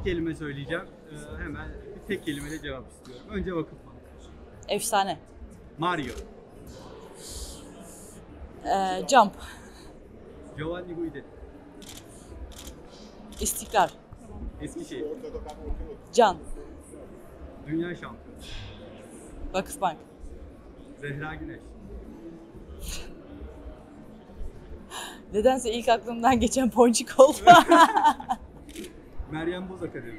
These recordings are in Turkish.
kelime söyleyeceğim. Hemen tek kelimeyle cevap istiyorum. Önce Vakıfbank. Efsane. Mario. Jump. Giovanni Guidetti. İstiklal. Eskişehir. Can. Dünya şampiyonu. Vakıfbank. Zehra Güneş. Nedense ilk aklımdan geçen Ponçik oldu. Meryem Boz Akademi.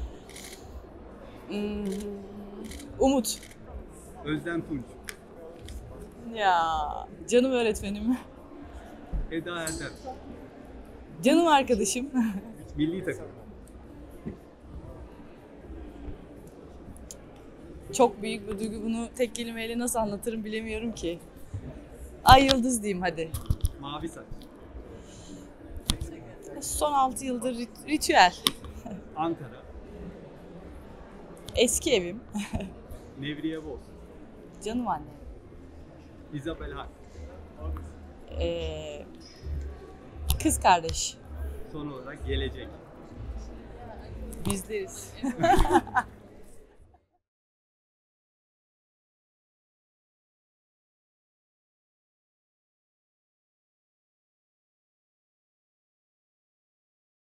Umut. Özlem Tunç. Ya canım öğretmenim. Eda Erdem. Canım arkadaşım. Milli takım. Çok büyük bir duygu, bunu tek kelimeyle nasıl anlatırım bilemiyorum ki. Ay yıldız diyeyim hadi. Mavi saç. Son 6 yıldır ritüel. Ankara. Eski evim. Nevriye Boz. Canım anne. Isabel Hak. Kız kardeş. Son olarak gelecek. Bizleriz.